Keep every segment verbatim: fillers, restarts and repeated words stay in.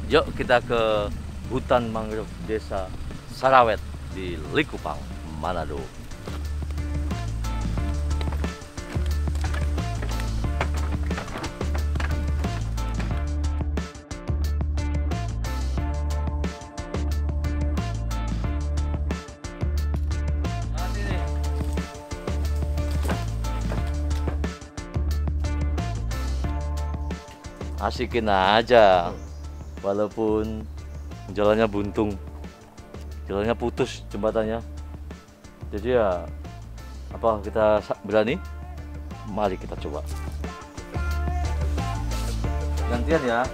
Yuk kita ke hutan mangrove desa Sarawet di Likupang, Manado. Asikin aja, walaupun jalannya buntung, jalannya putus jembatannya. Jadi ya, apa kita berani? Mari kita coba. Gantian ya.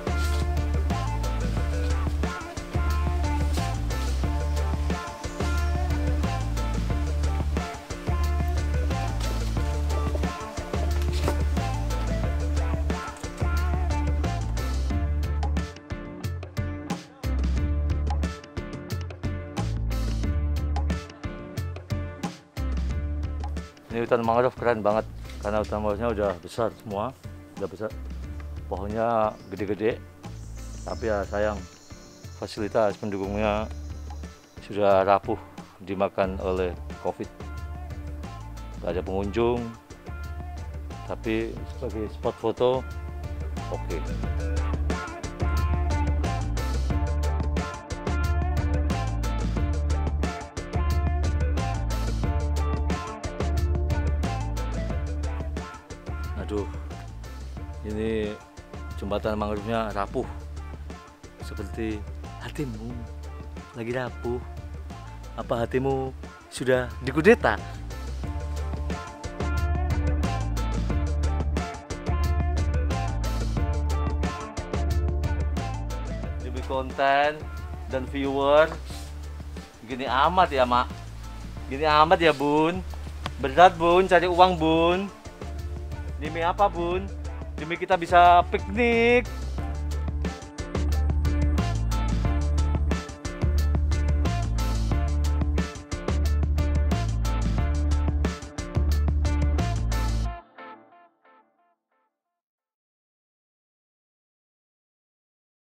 Ini hutan mangrove keren banget karena hutan mangrove-nya udah besar semua, udah besar, pohonnya gede-gede, tapi ya sayang fasilitas pendukungnya sudah rapuh dimakan oleh COVID. Gak ada pengunjung, tapi sebagai spot foto oke. Okay. Aduh, ini jembatan mangrove-nya rapuh, seperti hatimu lagi rapuh. Apa hatimu sudah dikudeta? Demi konten dan viewer, gini amat ya mak, gini amat ya bun, berat bun, cari uang bun. Demi apa bun? Demi kita bisa piknik.